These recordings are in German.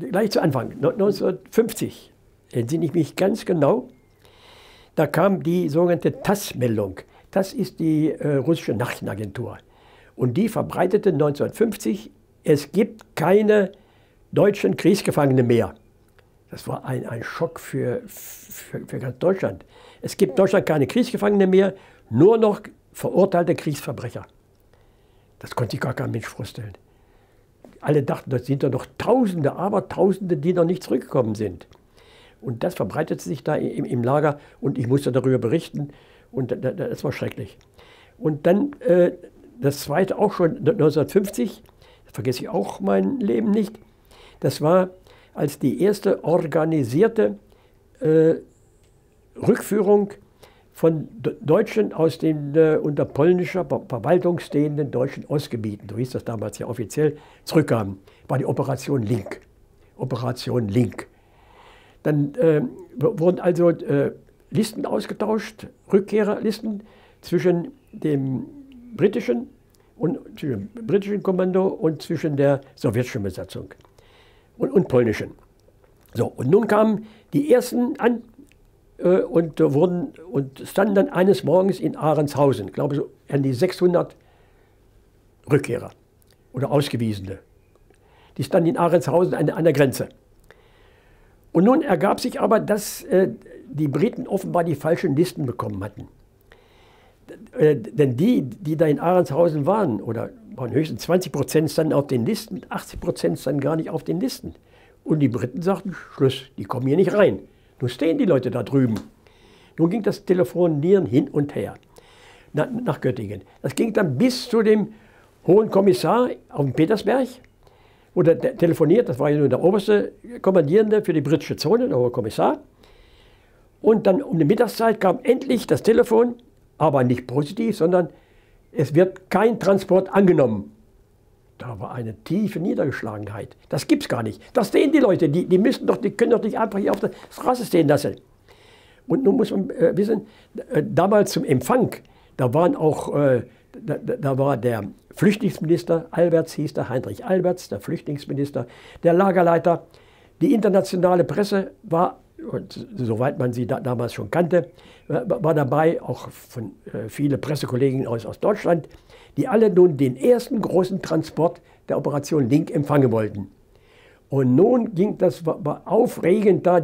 gleich zu Anfang, 1950, entsinne ich mich ganz genau, da kam die sogenannte TASS-Meldung. Das ist die russische Nachrichtenagentur. Und die verbreitete 1950, es gibt keine deutschen Kriegsgefangene mehr. Das war ein Schock für ganz Deutschland. Es gibt in Deutschland keine Kriegsgefangene mehr, nur noch verurteilte Kriegsverbrecher. Das konnte sich gar kein Mensch vorstellen. Alle dachten, das sind doch noch Tausende, Abertausende, die noch nicht zurückgekommen sind. Und das verbreitete sich da im Lager und ich musste darüber berichten und das war schrecklich. Und dann das zweite auch schon 1950, das vergesse ich auch mein Leben nicht, das war als die erste organisierte Rückführung von Deutschen aus den unter polnischer Verwaltung stehenden deutschen Ostgebieten, so hieß das damals ja offiziell, zurückkamen, war die Operation Link. Operation Link. Dann wurden also Listen ausgetauscht, Rückkehrerlisten zwischen dem britischen Kommando und zwischen der sowjetischen Besatzung und polnischen. So, und nun kamen die ersten an und standen dann eines Morgens in Ahrenshausen, ich glaube so an die 600 Rückkehrer oder Ausgewiesene. Die standen in Ahrenshausen an der Grenze. Und nun ergab sich aber, dass die Briten offenbar die falschen Listen bekommen hatten. Denn die da in Ahrenshausen waren, oder waren höchstens 20% standen auf den Listen, 80% standen gar nicht auf den Listen. Und die Briten sagten, Schluss, die kommen hier nicht rein. Nun stehen die Leute da drüben. Nun ging das Telefonieren hin und her nach Göttingen. Das ging dann bis zu dem Hohen Kommissar auf dem Petersberg, wo der telefoniert, das war ja nur der oberste Kommandierende für die britische Zone, der Hohe Kommissar. Und dann um die Mittagszeit kam endlich das Telefon, aber nicht positiv, sondern es wird kein Transport angenommen. Da war eine tiefe Niedergeschlagenheit. Das gibt's gar nicht. Das sehen die Leute, die können doch nicht einfach hier auf der Straße stehen lassen. Und nun muss man wissen, damals zum Empfang, da waren auch, da war der Flüchtlingsminister, Alberts hieß der, Heinrich Alberts, der Flüchtlingsminister, der Lagerleiter, die internationale Presse war, und soweit man sie damals schon kannte, war dabei, auch von viele Pressekollegen aus Deutschland, die alle nun den ersten großen Transport der Operation Link empfangen wollten. Und nun ging das, war aufregend da,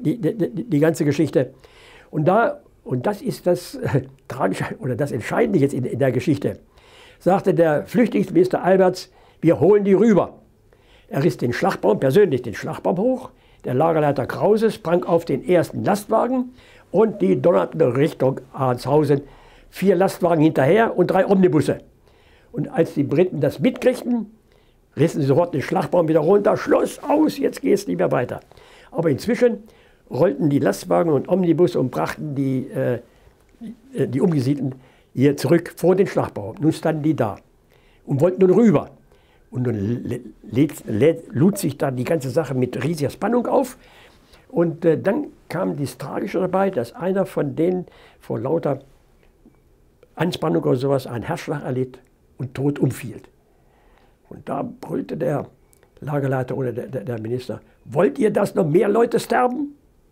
die ganze Geschichte. Und das ist das Tragische oder das Entscheidende jetzt in der Geschichte, sagte der Flüchtlingsminister Alberts, wir holen die rüber. Er riss den Schlagbaum, persönlich den Schlagbaum hoch, der Lagerleiter Krause sprang auf den ersten Lastwagen und die donnerten Richtung Arnshausen. 4 Lastwagen hinterher und 3 Omnibusse. Und als die Briten das mitkriegten, rissen sie sofort den Schlagbaum wieder runter, Schluss, aus, jetzt geht es nicht mehr weiter. Aber inzwischen rollten die Lastwagen und Omnibusse und brachten die Umgesiedelten hier zurück vor den Schlagbaum. Nun standen die da und wollten nun rüber. Und nun lud sich da die ganze Sache mit riesiger Spannung auf. Und dann kam das Tragische dabei, dass einer von denen vor lauter Anspannung oder sowas einen Herzschlag erlitt und tot umfiel. Und da brüllte der Lagerleiter oder der Minister, wollt ihr, dass noch mehr Leute sterben?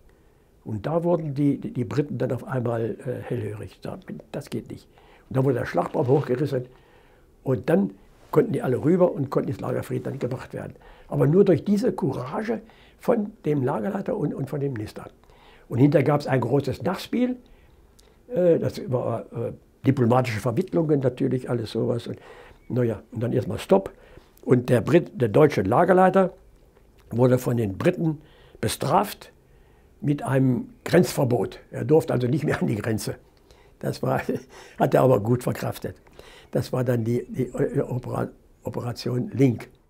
Und da wurden die Briten dann auf einmal hellhörig. Das geht nicht. Und dann wurde der Schlagbaum hochgerissen und dann konnten die alle rüber und konnten ins Lagerfried dann gebracht werden. Aber nur durch diese Courage von dem Lagerleiter und von dem Minister. Und hinterher gab es ein großes Nachspiel. Das war diplomatische Vermittlungen natürlich, alles sowas. Und, naja, und dann erstmal Stopp. Und der deutsche Lagerleiter wurde von den Briten bestraft mit einem Grenzverbot. Er durfte also nicht mehr an die Grenze. Das hat er aber gut verkraftet. Das war dann die Operation Link.